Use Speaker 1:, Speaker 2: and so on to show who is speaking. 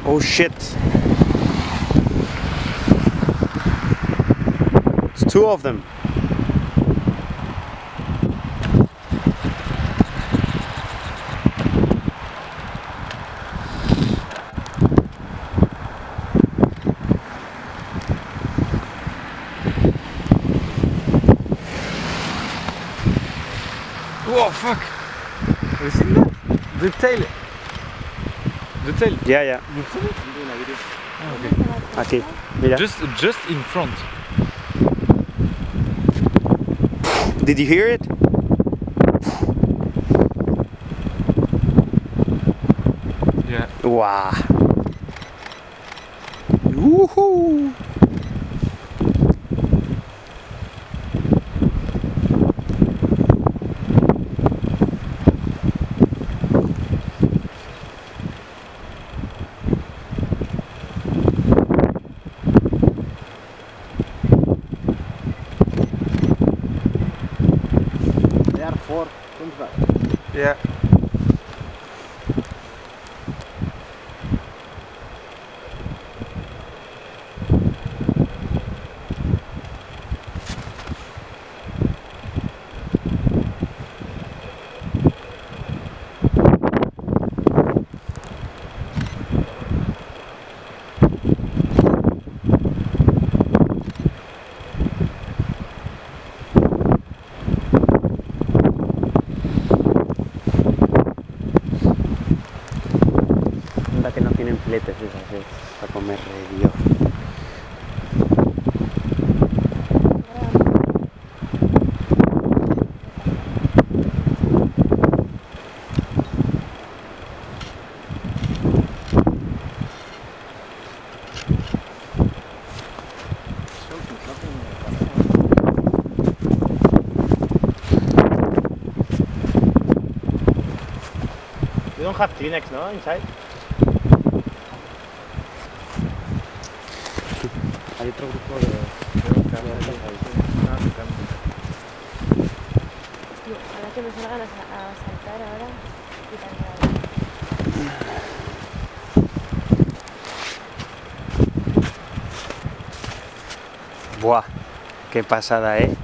Speaker 1: Oh shit. It's two of them.
Speaker 2: Oh fuck! Have you seen that? The tail. The tail.
Speaker 1: Yeah, yeah.
Speaker 2: You've seen it? Oh, okay.
Speaker 1: Aquí, mira.
Speaker 2: Just in front.
Speaker 1: Did you hear it?
Speaker 2: Yeah.
Speaker 1: Wow. Woohoo!
Speaker 2: Yeah.
Speaker 1: Que no tienen filetes esas, para comer Dios.
Speaker 3: You don't have Kleenex, no, inside?
Speaker 1: Hay otro grupo de orcas ahí.
Speaker 4: Tío, ojalá que me salgan a saltar ahora y tal.
Speaker 1: Buah, qué pasada,